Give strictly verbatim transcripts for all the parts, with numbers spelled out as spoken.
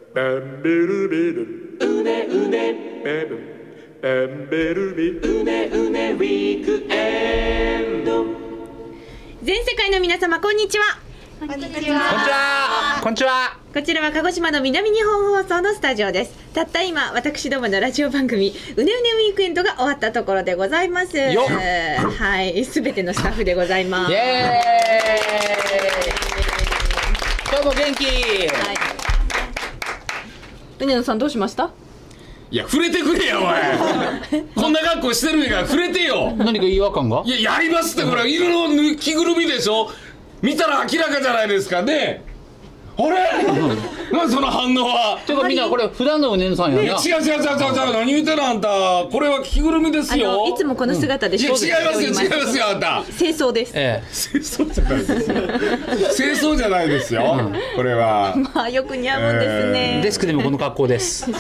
バンベルベルうねうねバンベルベルうねうねウィークエンド。 全世界の皆様こんにちは。 こんにちは。こんにちは。こんにちは。 こちらは鹿児島の南日本放送のスタジオです。たった今私どものラジオ番組うねうねウィークエンドが終わったところでございます。はい、すべてのスタッフでございます。イエーイ。 今日も元気。 はい。うねのさんどうしました？ いや触れてくれやお前こんな格好してるんやから触れてよ。 何か違和感が？ いややりますってこれ犬の着ぐるみでしょ。見たら明らかじゃないですかね。あれ何その反応は。 てかみんなこれ普段のうねんさんやな。 違う違う違う違う違う何言うてるあんた。これは着ぐるみですよ。 いつもこの姿でいや違いますよ違いますよあんた。 清掃です。 ええ、 清掃じゃないですよ清掃じゃないですよ、うん、これはまあよく似合うんですね、 えー、デスクでもこの格好です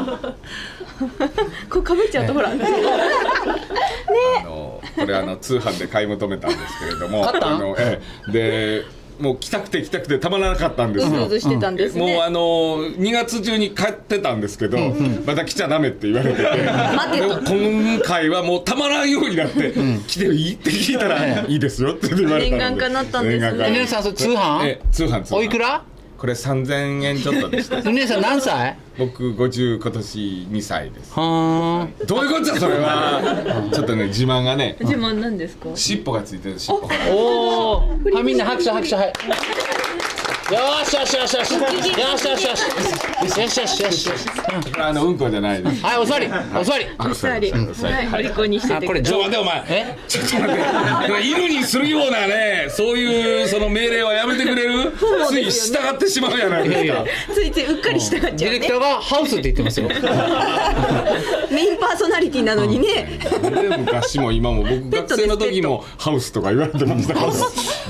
こうかぶっちゃうとほらねあのこれあの通販で買い求めたんですけれども買ったん？ あの、ええ、でもう来たくて来たくてたまらなかったんですよ。 うずうずしてたんですね。 もうあのにがつ中に帰ってたんですけど、うんうん、また来ちゃダメって言われてて待てと。 今回はもうたまらんようになって、うん、来ていいって聞いたらいいですよって言われたので念願かなったんですね。 うねさんそれ通販？ え通販通販。 おいくら？ これさんぜんえんちょっとでした。 うねさん何歳？ 僕ごじゅう今年にさいです。 はーどういうことじゃそれはちょっとね自慢がね。 自慢なんですか？ 尻尾がついてる尻尾。 おおはいみんな拍手拍手はい。よーしよしよしよしよしよしよしよしよしよしよしよし。 あのうんこじゃないです。 はいお座りお座りお座りはいお利口にしてて。 これちょっと待ってお前。えちょっと待って犬にするようなねそういうその命令はやめてくれる。つい従ってしまうやないですか。 ついついうっかり従っちゃうね。 ディレクターがハウスって言ってますよ。 メインパーソナリティなのにね。 で昔も今も僕学生の時もハウスとか言われてましたから。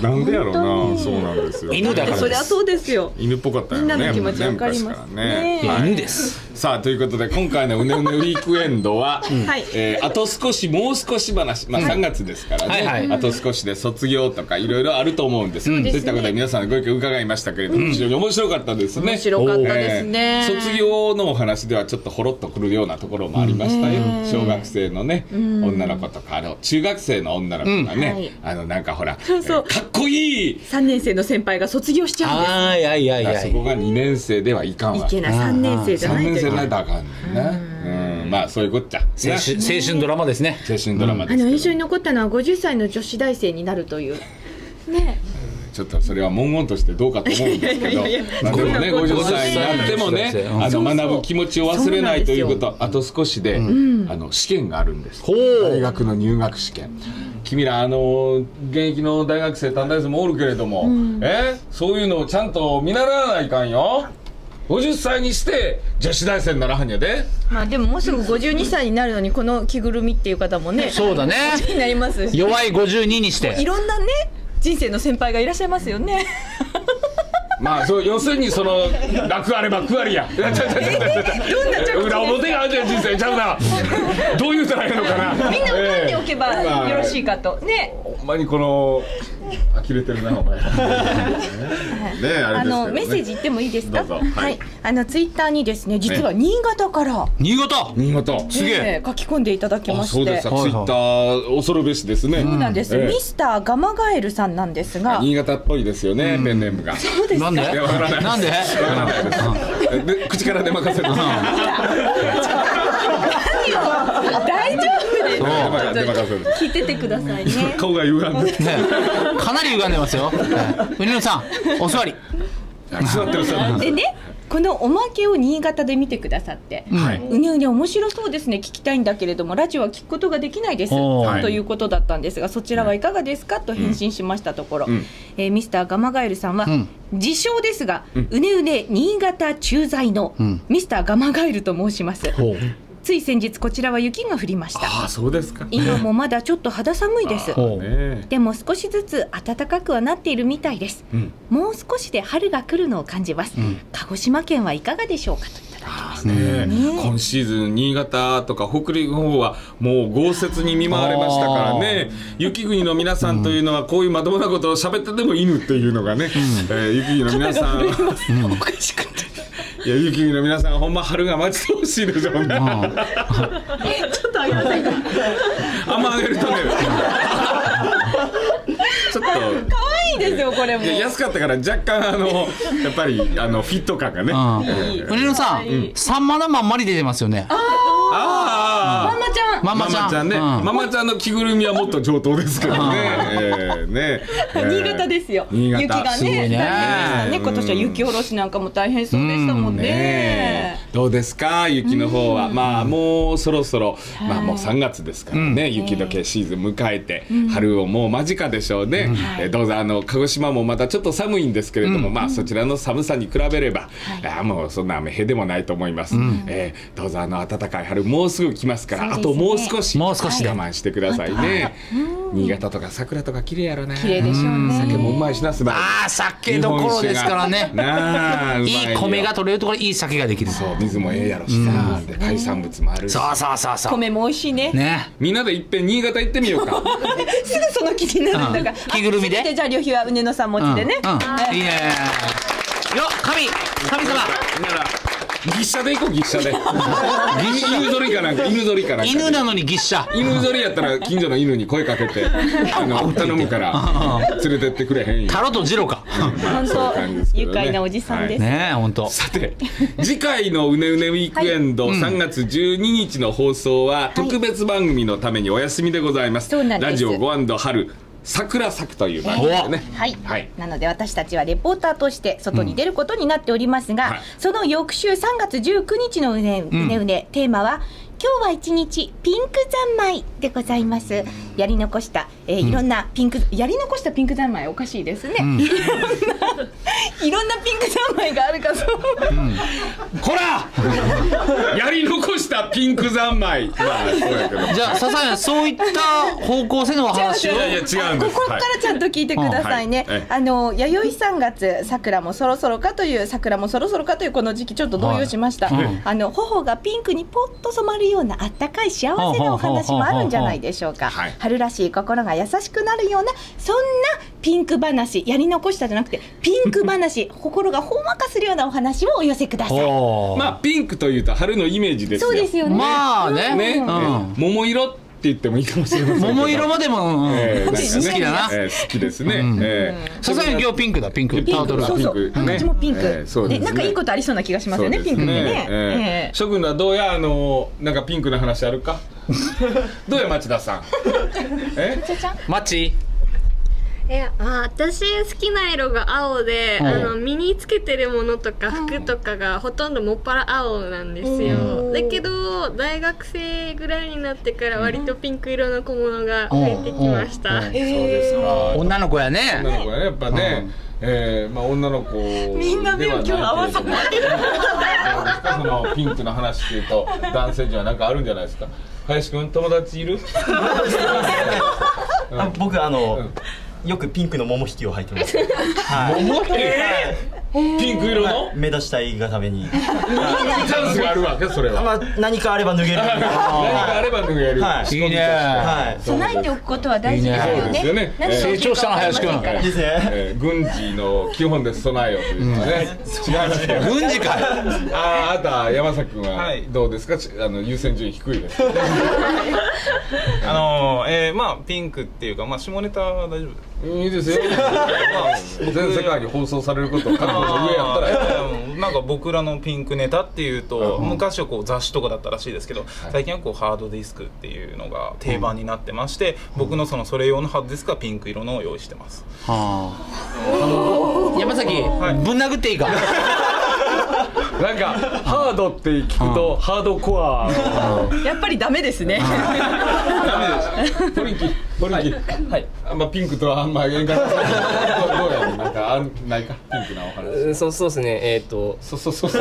なんでやろうな。そうなんですよ。 犬だからです。 そうですよ。 犬っぽかったよね。 みんなの気持ちわかりますね。 犬です。 さあということで今回のうねうねウィークエンドは、えー、あと少しもう少し話、まあさんがつですからね、はいはい、あと少しで卒業とかいろいろあると思うんです。そういったことで皆さんのご意見伺いましたけれども、非常に面白かったですね。 面白かったですね。 えー、卒業のお話ではちょっとほろっとくるようなところもありましたよ。小学生のね女の子とかあの中学生の女の子がね、うんはい、あのなんかほらそうそう、えー、かっこいいさんねんせいの先輩が卒業しちゃうんです。 あいやいやいやそこがにねんせいではいかんわ。 いけないさんねんせいじゃないといけない。 さんねんせいじゃないとあかんねんな。うんまあそういうこっちゃ。 青春青春ドラマですね。 青春ドラマです。 あの印象に残ったのはごじゅっさいの女子大生になるというね。 ちょっとそれは文言としてどうかと思うんですけど、まあでもねごじゅっさいになってもねあの学ぶ気持ちを忘れないということ、あと少しであの試験があるんです。大学の入学試験。君らあの現役の大学生短大生もおるけれども、えそういうのをちゃんと見習わないかんよ。ごじゅっさいにして女子大生にならはんやで。 まあでももうすぐごじゅうにさいになるのにこの着ぐるみっていう方もねそうだねになりますし、 弱いごじゅうににしていろんなね人生の先輩がいらっしゃいますよね。 まあそう要するにその楽あれば苦ありや。裏表があるじゃん人生ちゃうな。どう言うたらいいのかな。 みんな浮かんでおけばよろしいかとね。 ほんまにこの呆れてるなお前。ねあのメッセージ言ってもいいですか。はいあのツイッターにですね実は新潟から新潟新潟すげえ書き込んでいただきまして。 そうですかツイッター恐るべしですね。 そうなんですミスターガマガエルさんなんですが新潟っぽいですよねペンネームが。 そうですか。 なんでなんで口から出まかせる。何を大丈夫です。聞いててくださいね。 顔が歪んでかなり歪んでますよ。うねのさんお座り。 座ってる座ってる。 でねこのおまけを新潟で見てくださって、はい、うねうね面白そうですね聞きたいんだけれどもラジオは聞くことができないですということだったんですがそちらはいかがですかと返信しましたところ、うんえー、ミスターガマガエルさんは、うん、自称ですが、うん、うねうね新潟駐在のミスターガマガエルと申します、うん、つい先日こちらは雪が降りました。 ああそうですか。 今もまだちょっと肌寒いです。でも少しずつ暖かくはなっているみたいです、うん、もう少しで春が来るのを感じます、うん、鹿児島県はいかがでしょうかといただきました、 ねね、今シーズン新潟とか北陸の方はもう豪雪に見舞われましたからね。雪国の皆さんというのはこういうまともなことを喋ってても犬っていうのがね、うんえー、雪国の皆さん、うん、 おかしくていや雪国の皆さんほんま春が待ち遠しいでしょうね。ちょっとあげませんか。 あんまあげるとねちょっと可愛いですよこれも。 安かったから若干あのやっぱりあのフィット感がね。 うねのさん、さんまのまんまり出てますよね。 ああ、ママちゃん。 ママちゃん、 ママちゃんね、ママちゃんの着ぐるみはもっと上等ですけどね。ね、 新潟ですよ。 新潟雪がすごいね。 ね、今年は雪下ろしなんかも大変そうでしたもんね。 どうですか雪の方は。まあもうそろそろまあもうさんがつですからね、雪解けシーズン迎えて春をもう間近でしょうね。どうぞあの鹿児島もまたちょっと寒いんですけれども、まあそちらの寒さに比べればあもうそんな雨へでもないと思います。えー、どうぞあの暖かい春もうすぐ来ますから、あともう少しもう少し我慢してくださいね。新潟とか桜とか綺麗やろね。 綺麗でしょうね。 酒もうまいしなすば。 ああ酒どころですからね。 なあいいい米が取れるところいい酒ができる。 そう水もええやろしさ、で海産物もあるし。 そうそうそうそう。 米も美味しいね。 ね。 みんなでいっぺん新潟行ってみようか。 すぐその気になるんだから。 着ぐるみで。 じゃあ旅費はうねのさん持ちでね。 いいね。よ神神様。 牛車で行こう、牛車で。犬ぞりかなんか、犬ぞりかなんか。 犬なのに牛車。 犬ぞりやったら近所の犬に声かけてあの頼むから連れてってくれへんよ。 タロとジロか。 本当愉快なおじさんですね。本当。 さて次回のうねうねウィークエンドさんがつじゅうににちの放送は特別番組のためにお休みでございます。ラジオご春桜咲くという番組でね、 はい、はい、なので私たちはレポーターとして外に出ることになっておりますが、うんはい、その翌週さんがつじゅうくにちのうねうねうね、テーマは今日は一日ピンク三昧でございます。やり残した、えー、いろんなピンク、うん、やり残したピンク三昧おかしいですね、うん、いろんないろんなピンク三昧があるかそう、うん、 こらやり残したピンク三昧、まあ、そうやけどじゃあ笹谷そういった方向性のお話をいやいや違うんです。 ここからちゃんと聞いてくださいね、はいはい、あの弥生さんがつ桜もそろそろかという桜もそろそろかというこの時期ちょっと動揺しました、はい、あの頬がピンクにポッと染まるようなあったかい幸せなお話もあるんじゃないでしょうか。はい、春らしい心が優しくなるようなそんなピンク話、やり残したじゃなくてピンク話心がほんわかするようなお話をお寄せください。 まあピンクというと春のイメージですよ。 そうですよね。 まあね、 ね、うん、桃色って言ってもいいかもしれませんけど。 桃色までも、えーね、好きだな、 えー、好きですね。 さすがに今日ピンクだ、ピンクピンク、そうそう、ハンカチもピンク、えーそうですね、なんかいいことありそうな気がしますよね、ピンクってね。 えー、諸君はどうやあのなんかピンクな話あるか。どうや町田さん。 え？マッチ？ えあ私好きな色が青で、あの身につけてるものとか服とかがほとんどもっぱら青なんですよ。だけど大学生ぐらいになってから割とピンク色の小物が増えてきました。 そうですか。 女の子やね。 女の子やねやっぱね。えー、まあ女の子みんな目を今日合わせてそのピンクの話っていうと男性には何かあるんじゃないですか。林くん友達いる？ あ僕あの、うん、よくピンクの桃引きを履いてます。 はい、桃引き？えーピンク色の目立ちたいがためにチャンスがあるわけそれは。 まあ何かあれば脱げる。何かあれば脱げる。 いいね。 備えておくことは大事ですよね。 成長したの林くん。 ですね。 軍事の基本です備えようというのはね。違いますね。 軍事か。 ああなた山崎君はどうですか。あの優先順位低いです。 あのえまあピンクっていうかまあ下ネタは大丈夫。 いいですよ。全世界に放送されることを覚悟の上やったらなんか僕らのピンクネタっていうと昔はこう雑誌とかだったらしいですけど最近はこうハードディスクっていうのが定番になってまして僕のそのそれ用のハードディスクはピンク色のを用意してます。 はあ山崎ぶん殴っていいか。 なんかハードって聞くとハードコアやっぱりダメですね。 ダメです。トリンキトリンキはい。あんまピンクとはあんま喧嘩どうやるなんかあんないかピンクなお話。 そうそうですねえっとそうそうそうそう。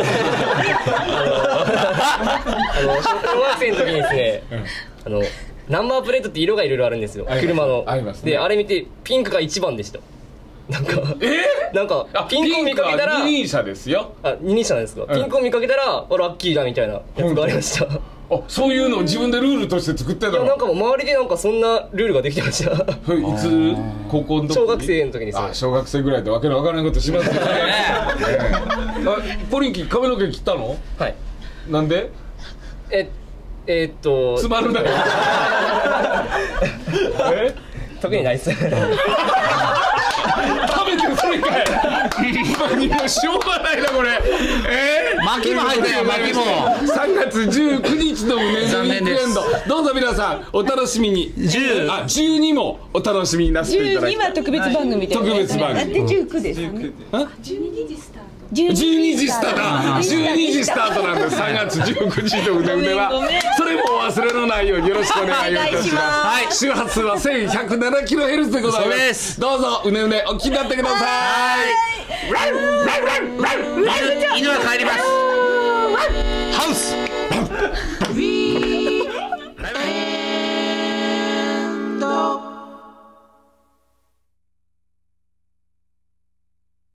あの小学生の時にですねあのナンバープレートって色がいろいろあるんですよ車の。であれ見てピンクが一番でした。なんかえなんかピンクを見かけたら二輪車ですよ。 あ二輪車なんですか。ピンクを見かけたらラッキーだみたいなやつがありました。 あ、そういうのを自分でルールとして作ってたの？ いやなんかもう周りでなんかそんなルールができてました。 いつ高校の時？ 小学生の時に。 あ、小学生ぐらいでわけのわからないことしますよね。ポリンキー髪の毛切ったの？ はい。 なんで？ ええー、っとつまるなよ。え？ 特にないっす。 食べてるそれかい。しょうがないなこれ。えー、 巻きも入ったよ巻きも。 さんがつじゅうくにちのうねうねウィークエンド。どうぞ皆さんお楽しみに。じゅうあじゅうにもお楽しみになさっていただき。 じゅうには特別番組で。 特別番組。 でじゅうくですね。じゅうにじスタート。 じゅうにじスタート。じゅうにじスタートなんです。さんがつじゅうくにちのうねうねは。それもお忘れのないようによろしくお願いいたします。はい。周波数はせんひゃくななキロヘルツでございます。どうぞうねうねお聞きになってください。犬は帰ります。ハウス。